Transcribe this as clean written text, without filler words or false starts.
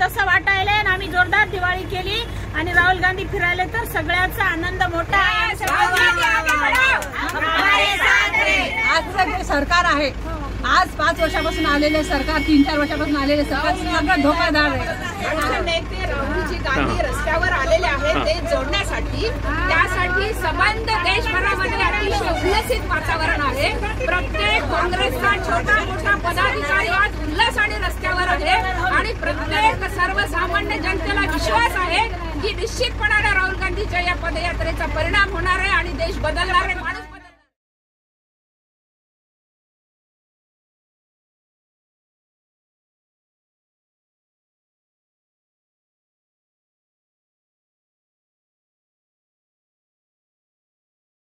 तसं वाटायला आणि आम्ही जोरदार दिवाळी केली आणि राहुल गांधी फिरायला तर सगळ्याचा आनंद मोठा आहे। आजचं जे सरकार आहे, आज 5 वर्षापासून आलेले सरकार, 3-4 वर्षापासून आलेले सरकार सगळं धोकादार आहे। नेते राहुलजी गांधी रस्त्यावर आलेले आहेत ते जोडण्यासाठी, त्यासाठी संबंध देशभरामध्ये अतिशय उल्लसित वातावरण आहे। प्रत्येक काँग्रेसचा छोटा मोठा पदाधिकारी आज उल्हास आणि रस्त्यावर आहे आणि प्रत्येक सर्वसामान्य जनतेला विश्वास आहे की निश्चितपणाने राहुल गांधीच्या या पदयात्रेचा परिणाम होणार आहे आणि देश बदलणार आहे।